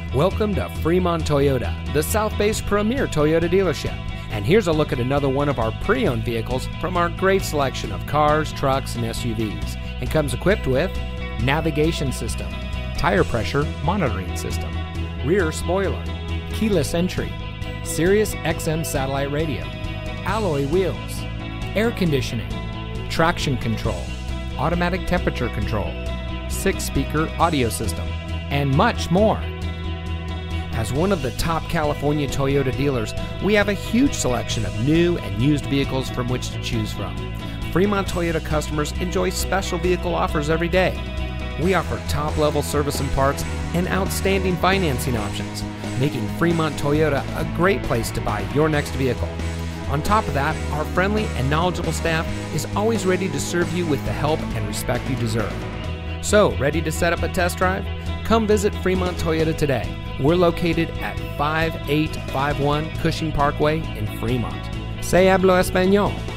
Welcome to Fremont Toyota, the South Bay's premier Toyota dealership. And here's a look at another one of our pre-owned vehicles from our great selection of cars, trucks, and SUVs. And comes equipped with navigation system, tire pressure monitoring system, rear spoiler, keyless entry, Sirius XM satellite radio, alloy wheels, air conditioning, traction control, automatic temperature control, 6-speaker audio system, and much more. As one of the top California Toyota dealers, we have a huge selection of new and used vehicles from which to choose from. Fremont Toyota customers enjoy special vehicle offers every day. We offer top-level service and parts and outstanding financing options, making Fremont Toyota a great place to buy your next vehicle. On top of that, our friendly and knowledgeable staff is always ready to serve you with the help and respect you deserve. So, ready to set up a test drive? Come visit Fremont Toyota today. We're located at 5851 Cushing Parkway in Fremont. Se hablo español.